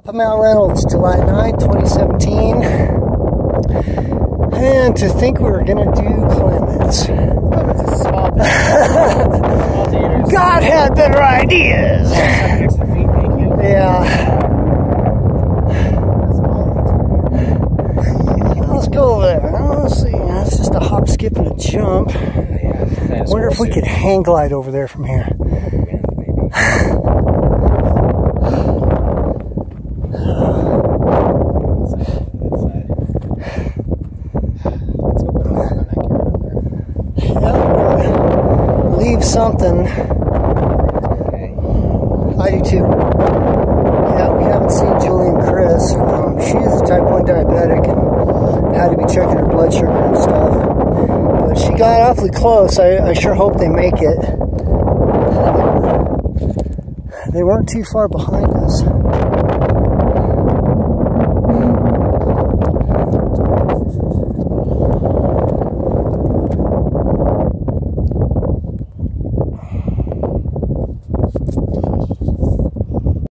I'm Mount Reynolds, July 9, 2017. And to think we were going to do Clements. God had better ideas. Yeah. Let's go over there. Let's see. That's just a hop, skip, and a jump. I wonder if we could hang glide over there from here. Leave something. I do too. Yeah, we haven't seen Julie and Chris. She is a type 1 diabetic and had to be checking her blood sugar and stuff. But she got awfully close. I sure hope they make it. They weren't too far behind us.